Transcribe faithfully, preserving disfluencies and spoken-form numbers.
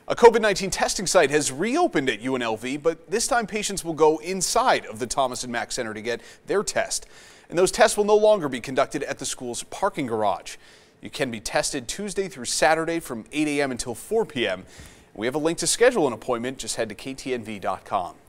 A COVID nineteen testing site has reopened at U N L V, but this time patients will go inside of the Thomas and Mack Center to get their test. And those tests will no longer be conducted at the school's parking garage. You can be tested Tuesday through Saturday from eight A M until four P M We have a link to schedule an appointment. Just head to K T N V dot com.